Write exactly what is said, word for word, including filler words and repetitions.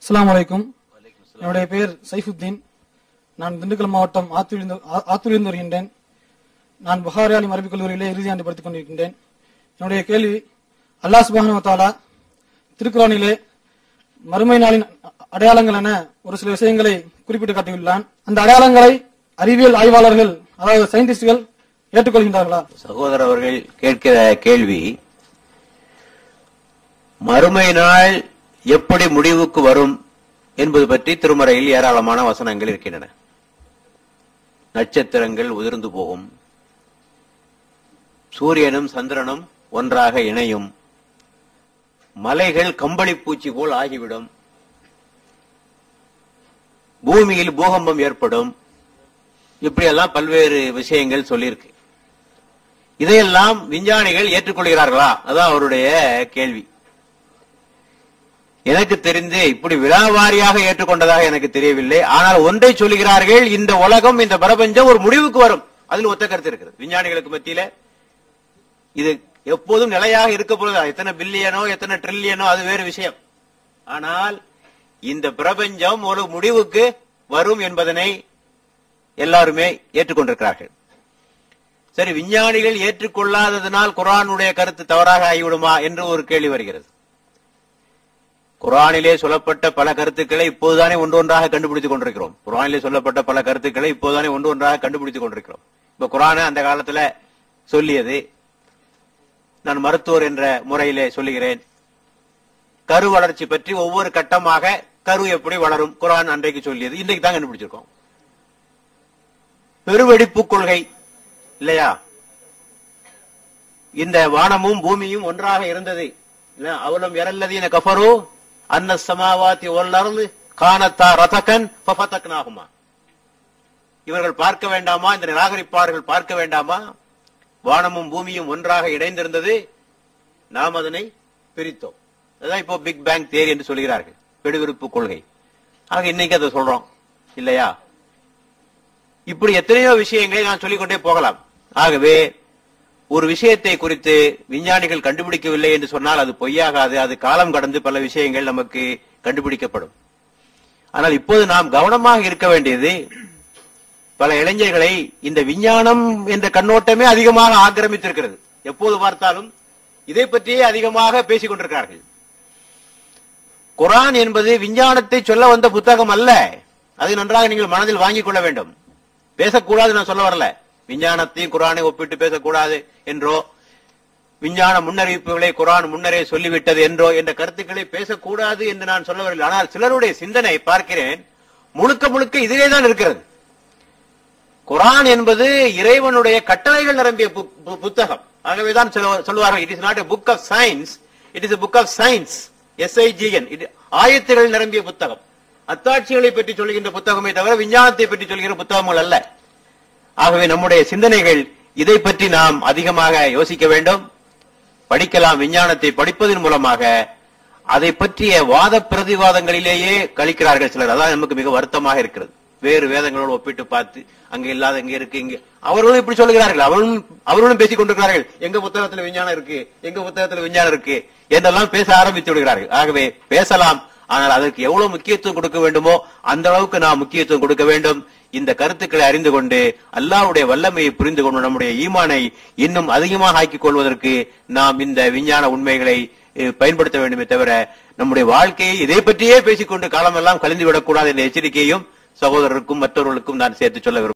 அஸ்ஸலாமு அலைக்கும். என்னுடைய பெயர் சைஃபுத்தீன். நான் திண்டுக்கல் மாவட்டம் ஆத்தூரிலிருந்து வருகின்றேன். நான் புகாரி ஆலிம் அரபிக் கல்லூரியிலே இறுதி ஆண்டு படித்துக் கொண்டிருக்கின்றேன். என்னுடைய கேள்வி, அல்லாஹ் சுப்ஹானஹு வ தஆலா திருக்குர்ஆனிலே மறுமை நாளின் அடையாளங்கள் என ஒரு சில விஷயங்களை குறிப்பிட்டு காட்டியுள்ளான். அந்த அடையாளங்களை அறிவியல் ஆய்வாளர்கள், அதாவது சயின்டிஸ்டுகள் ஏற்றுக்கொள்கின்றார்களா? சகோதரர் அவர்கள் கேட்கிற கேள்வி, மறுமை நாள் எப்படி முடிவுக்கு வரும் என்பது பற்றி திருமறையில் ஏராளமான வசனங்கள் இருக்கின்றன. நட்சத்திரங்கள் உதிர்ந்து போகும், சூரியனும் சந்திரனும் ஒன்றாக இணையும், மலைகள் கம்பளி பூச்சி போல் ஆகிவிடும், பூமியில் பூகம்பம் ஏற்படும், இப்படியெல்லாம் பல்வேறு விஷயங்கள் சொல்லியிருக்கு. இதையெல்லாம் விஞ்ஞானிகள் ஏற்றுக்கொள்கிறார்களா? அதான் அவருடைய கேள்வி. எனக்கு தெரிந்து இப்படி விழாவாரியாக ஏற்றுக்கொண்டதாக எனக்கு தெரியவில்லை. ஆனால் ஒன்றை சொல்லுகிறார்கள், இந்த உலகம், இந்த பிரபஞ்சம் ஒரு முடிவுக்கு வரும். அதில் ஒத்த கருத்து இருக்கிறது விஞ்ஞானிகளுக்கு மத்தியில. இது எப்போதும் நிலையாக இருக்க போறதா? எத்தனை பில்லியனோ எத்தனை ட்ரில்லியனோ அது வேறு விஷயம். ஆனால் இந்த பிரபஞ்சம் ஒரு முடிவுக்கு வரும் என்பதனை எல்லாருமே ஏற்றுக்கொண்டிருக்கிறார்கள். சரி, விஞ்ஞானிகள் ஏற்றுக்கொள்ளாததனால் குர்ஆனுடைய கருத்து தவறாக ஆகிவிடுமா என்று ஒரு கேள்வி வருகிறது. குர்ஆனிலே சொல்லப்பட்ட பல கருத்துக்களை இப்போதுதானே ஒன்று ஒன்றாக கண்டுபிடித்துக் கொண்டிருக்கிறோம். குர்ஆனிலே சொல்லப்பட்ட பல கருத்துக்களை இப்போதுதானே ஒன்று ஒன்றாக கண்டுபிடித்துக் கொண்டிருக்கிறோம். இப்ப குர்ஆன் அந்த காலத்துல சொல்லியது, நான் மருத்துவர் என்ற முறையிலே சொல்லுகிறேன். கரு வளர்ச்சி பற்றி ஒவ்வொரு கட்டமாக கரு எப்படி வளரும் குர்ஆன் அன்றைக்கு சொல்லியது, இன்றைக்கு தான் கண்டுபிடிச்சிருக்கோம். பெருவெடிப்பு கொள்கை இல்லையா? இந்த வானமும் பூமியும் ஒன்றாக இருந்தது. அவலம் எரல்லதீன கஃபரு அன்ன ஸமாவாதி வல் அர்து கானத்தா ரதகன் ஃபஃபதக்னாஹுமா. இவர்கள் பார்க்க வேண்டாமா, இந்த நிராகரிப்பார்கள் பார்க்க வேண்டாமா? வானமும் பூமியும் ஒன்றாக இணைந்திருந்தது, நாம் அதனை பிரித்தோம். அதான் இப்போ பிக் பேங் தியரி என்று சொல்கிறார்கள், பெருவெடிப்பு கொள்கை. ஆக இன்னைக்கு அதை சொல்றோம் இல்லையா? இப்படி எத்தனையோ விஷயங்களை நான் சொல்லிக்கொண்டே போகலாம். ஆகவே ஒரு விஷயத்தை குறித்து விஞ்ஞானிகள் கண்டுபிடிக்கவில்லை என்று சொன்னால் அது பொய்யாகாது. அது காலம் கடந்து பல விஷயங்கள் நமக்கு கண்டுபிடிக்கப்படும். ஆனால் இப்போது நாம் கவனமாக இருக்க வேண்டியது, பல இளைஞர்களை இந்த விஞ்ஞானம் என்ற கண்ணோட்டமே அதிகமாக ஆக்கிரமித்திருக்கிறது. எப்போது பார்த்தாலும் இதை பற்றியே அதிகமாக பேசிக் கொண்டிருக்கிறார்கள். குர்ஆன் என்பது விஞ்ஞானத்தை சொல்ல வந்த புத்தகம் அல்ல. அதை நன்றாக நீங்கள் மனதில் வாங்கிக் கொள்ள வேண்டும். பேசக்கூடாது நான் சொல்ல வரல. விஞ்ஞானத்தையும் குர்ஆனை ஒப்பிட்டு பேசக்கூடாது என்றோ, விஞ்ஞான முன்னறிவிப்புகளை குர்ஆன் முன்னரே சொல்லிவிட்டது என்றோ என்ற கருத்துக்களை பேசக்கூடாது என்று நான் சொல்ல வரவில்லை. ஆனால் சிலருடைய சிந்தனை பார்க்கிறேன், முழுக்க முழுக்க இதிலே தான் இருக்கிறது. குர்ஆன் என்பது இறைவனுடைய கட்டளைகள் நிரம்பிய புத்தகம். ஆகவேதான் சொல்வார்கள், it is not a book of science, it is a book of science. SIGN, ஆயத்துகள் நிரம்பிய புத்தகம். அத்தாட்சிகளை பற்றி சொல்கின்ற புத்தகமே தவிர விஞ்ஞானத்தை பற்றி சொல்கிற புத்தகங்கள் அல்ல. ஆகவே நம்முடைய சிந்தனைகள் இதை பற்றி நாம் அதிகமாக யோசிக்க வேண்டும். படிக்கலாம். விஞ்ஞானத்தை படிப்பதன் மூலமாக அதை பற்றிய வாத பிரதிவாதங்களிலேயே கழிக்கிறார்கள் சிலர். அதான் நமக்கு மிக வருத்தமாக இருக்கிறது. வேறு வேதங்களோடு ஒப்பிட்டு பார்த்து அங்க இல்லாத இங்க இருக்கு, இங்க அவர்களும் இப்படி சொல்லுகிறார்கள். அவர்களும் அவர்களும் பேசிக் கொண்டிருக்கிறார்கள், எங்க புத்தகத்துல விஞ்ஞானம் இருக்கு, எங்க புத்தகத்துல விஞ்ஞானம் இருக்கு என்றெல்லாம் பேச ஆரம்பித்து விடுகிறார்கள். ஆகவே பேசலாம், ஆனால் அதற்கு எவ்வளவு முக்கியத்துவம் கொடுக்க வேண்டுமோ அந்த அளவுக்கு நாம் முக்கியத்துவம் கொடுக்க வேண்டும். இந்த கருத்துக்களை அறிந்து கொண்டு அல்லாஹ்வுடைய வல்லமையை புரிந்து கொண்டு நம்முடைய ஈமானை இன்னும் அதிகமாக ஆக்கிக் கொள்வதற்கு நாம் இந்த விஞ்ஞான உண்மைகளை பயன்படுத்த வேண்டுமே தவிர நம்முடைய வாழ்க்கையை இதை பற்றியே பேசிக்கொண்டு காலமெல்லாம் கழிந்து விடக்கூடாது என்ற எச்சரிக்கையும் சகோதரருக்கும் மற்றவர்களுக்கும் நான் சேர்த்து சொல்ல விரும்புகிறேன்.